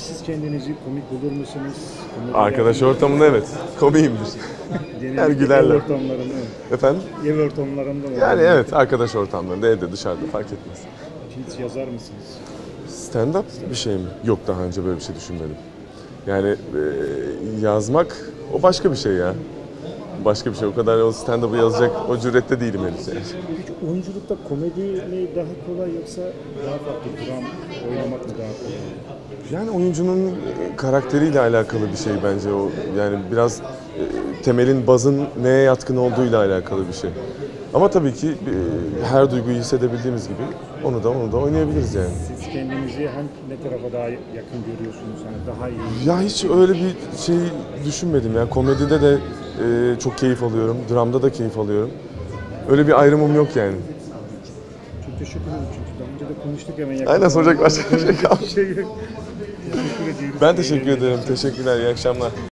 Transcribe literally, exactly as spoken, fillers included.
siz kendinizi komik bulur musunuz? Komik Arkadaş ortamında evet, komiyimdir. Her gülerler. Ev ortamlarında mı? Efendim? Ev ortamlarında mı? Yani evet, arkadaş ortamlarında, evde, dışarıda fark etmez. Hiç yazar mısınız? Stand-up bir şey mi? Yok, daha önce böyle bir şey düşünmedim. Yani e, yazmak o başka bir şey ya. Başka bir şey. O kadar o stand-up'ı yazacak o cürette değilim henüz yani. Peki oyunculukta komedi mi daha kolay yoksa daha farklı dram oynamak mı daha kolay? Yani oyuncunun karakteriyle alakalı bir şey bence o. Yani biraz e, temelin, bazın neye yatkın olduğuyla alakalı bir şey. Ama tabii ki e, her duyguyu hissedebildiğimiz gibi onu da onu da oynayabiliriz yani. Siz kendinizi hem ne tarafa daha yakın görüyorsunuz? Hani daha iyi. Ya hiç öyle bir şey düşünmedim ya. Komedide de e, çok keyif alıyorum, dramda da keyif alıyorum. Öyle bir ayrımım yok yani. Çok teşekkür ederim çünkü daha önce de konuştuk hemen yakın. Aynen, soracak başka bir şey kalmadı. Şey yok. Teşekkür ediyoruz. Ben teşekkür ederim. Teşekkürler. İyi akşamlar.